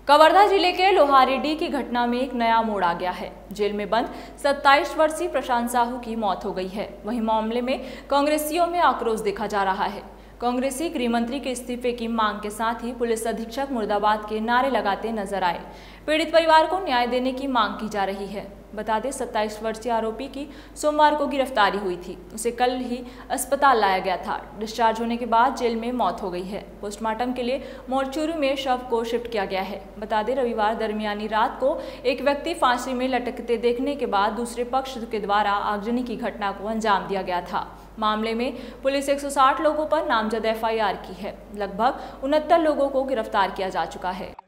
कवर्धा जिले के लोहारेडी की घटना में एक नया मोड़ आ गया है। जेल में बंद 27 वर्षीय प्रशांत साहू की मौत हो गई है। वहीं मामले में कांग्रेसियों में आक्रोश देखा जा रहा है। कांग्रेसी गृह मंत्री के इस्तीफे की मांग के साथ ही पुलिस अधीक्षक मुर्दाबाद के नारे लगाते नजर आए। पीड़ित परिवार को न्याय देने की मांग की जा रही है। बता दें, 27 वर्षीय आरोपी की सोमवार को गिरफ्तारी हुई थी। उसे कल ही अस्पताल लाया गया था। डिस्चार्ज होने के बाद जेल में मौत हो गई है। पोस्टमार्टम के लिए मोर्चरी में शव को शिफ्ट किया गया है। बता दें, रविवार दरमियानी रात को एक व्यक्ति फांसी में लटकते देखने के बाद दूसरे पक्ष के द्वारा आगजनी की घटना को अंजाम दिया गया था। मामले में पुलिस 160 लोगों पर नामजद FIR की है। लगभग 69 लोगों को गिरफ्तार किया जा चुका है।